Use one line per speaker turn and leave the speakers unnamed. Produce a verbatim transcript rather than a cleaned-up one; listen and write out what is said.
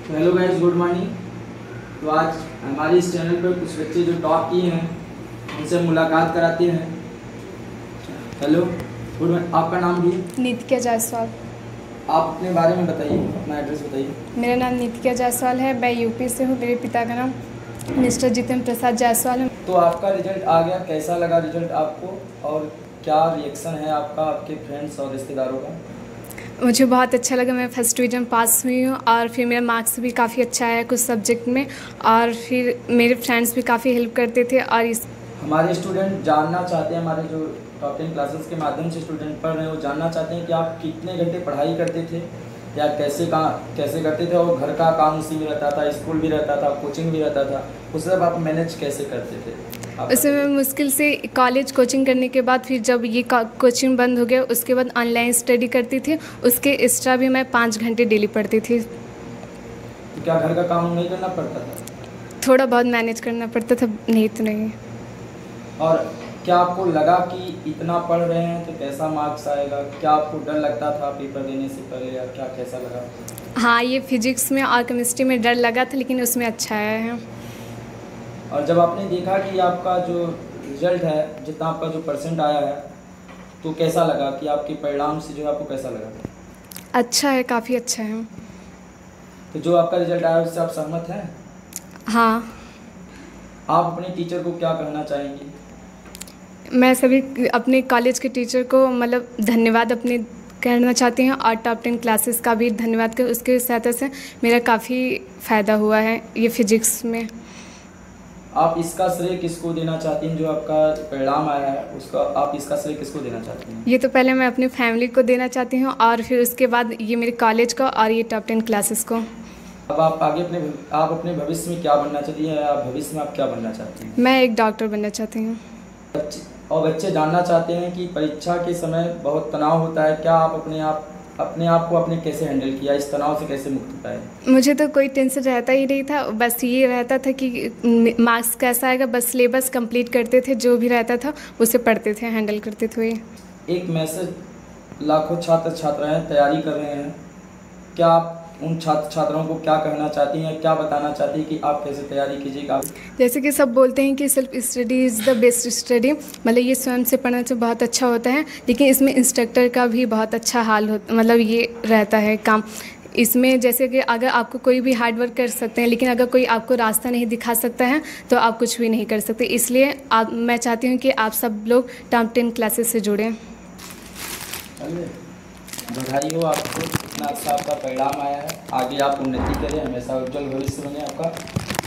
Hello guys, good morning. तो आज हमारे इस चैनल पर कुछ बच्चे जो टॉप किए हैं उनसे मुलाकात कराते हैं। Hello, good morning. आपका नाम भी?
नितिका जायसवाल।
आप अपने बारे में बताइए, अपना एड्रेस बताइए।
मेरा नाम नितिका जायसवाल है, मैं यूपी से हूँ। मेरे पिता का नाम मिस्टर जितेंद्र प्रसाद जायसवाल है।
तो आपका रिजल्ट आ गया, कैसा लगा रिजल्ट आपको और क्या रिएक्शन है आपका, आपके फ्रेंड्स और रिश्तेदारों का?
मुझे बहुत अच्छा लगा, मैं फर्स्ट डिवीज़न पास हुई हूँ और फिर मेरा मार्क्स भी काफ़ी अच्छा आया कुछ सब्जेक्ट में, और फिर मेरे फ्रेंड्स भी काफ़ी हेल्प करते थे। और इस
हमारे स्टूडेंट जानना चाहते हैं, हमारे जो टॉप टेन क्लासेस के माध्यम से स्टूडेंट पढ़ रहे हैं वो जानना चाहते हैं कि आप कितने घंटे पढ़ाई करते थे या कैसे का कैसे करते थे, और घर का काम उसी में रहता था, स्कूल भी रहता था, कोचिंग भी रहता था, उस सब आप मैनेज कैसे करते थे?
उसमें मैं मुश्किल से कॉलेज कोचिंग करने के बाद फिर जब ये कोचिंग बंद हो गया उसके बाद ऑनलाइन स्टडी करती थी। उसके एक्स्ट्रा भी मैं पाँच घंटे डेली पढ़ती थी।
तो क्या घर का काम नहीं करना पड़ता था?
थोड़ा बहुत मैनेज करना पड़ता था, नहीं तो नहीं।
और क्या आपको लगा कि इतना पढ़ रहे हैं तो कैसा मार्क्स आएगा? क्या आपको डर लगता था पेपर देने से पहले या क्या, कैसा लगा?
हाँ, ये फिजिक्स में और केमिस्ट्री में डर लगा था, लेकिन उसमें अच्छा आया है।
और जब आपने देखा कि आपका जो रिजल्ट है, जितना आपका जो परसेंट आया है, तो कैसा लगा कि आपके परिणाम से जो है आपको कैसा लगा?
अच्छा है, काफ़ी अच्छा है।
तो जो आपका रिजल्ट आया उससे आप सहमत हैं?
हाँ।
आप अपने टीचर को क्या कहना चाहेंगी?
मैं सभी अपने कॉलेज के टीचर को मतलब धन्यवाद अपने कहना चाहती हूँ, और टॉप टेन क्लासेस का भी धन्यवाद कर, उसके सहायता से मेरा काफ़ी फ़ायदा हुआ है ये फिजिक्स में।
आप इसका श्रेय किसको देना चाहती हैं? जो आपका परिणाम आया है उसका आप इसका श्रेय किसको देना चाहती हैं?
ये तो पहले मैं अपनी फैमिली को देना चाहती हूँ, और फिर उसके बाद ये मेरे कॉलेज को और ये टॉप टेन क्लासेस को।
अब आप आगे अपने आप अपने भविष्य में क्या बनना चाहती हैं, या भविष्य में आप क्या बनना चाहती हैं?
मैं एक डॉक्टर बनना चाहती हूँ।
बच्चे और बच्चे जानना चाहते हैं कि परीक्षा के समय बहुत तनाव होता है, क्या आप अपने आप अपने आप को आपने कैसे हैंडल किया, इस तनाव से कैसे मुक्त पाए?
मुझे तो कोई टेंशन रहता ही नहीं था, बस ये रहता था कि मार्क्स कैसा आएगा, बस सिलेबस कंप्लीट करते थे, जो भी रहता था उसे पढ़ते थे, हैंडल करते थे।
एक मैसेज लाखों छात्र छात्राएं तैयारी कर रहे हैं, क्या आप उन छात्र छात्राओं को क्या कहना चाहती हैं, क्या बताना चाहती हैं कि आप कैसे तैयारी कीजिएगा?
जैसे कि सब बोलते हैं कि self study is the best study, मतलब ये स्वयं से पढ़ना तो बहुत अच्छा होता है, लेकिन इसमें इंस्ट्रक्टर का भी बहुत अच्छा हाल हो, मतलब ये रहता है काम इसमें। जैसे कि अगर आपको कोई भी हार्ड वर्क कर सकते हैं, लेकिन अगर कोई आपको रास्ता नहीं दिखा सकता है तो आप कुछ भी नहीं कर सकते। इसलिए आप मैं चाहती हूँ कि आप सब लोग टॉप टेन क्लासेस से जुड़ें।
बधाई हो आपको, इतना अच्छा आपका परिणाम आया है। आगे आप उन्नति करें, हमेशा उज्जवल भविष्य बने आपका।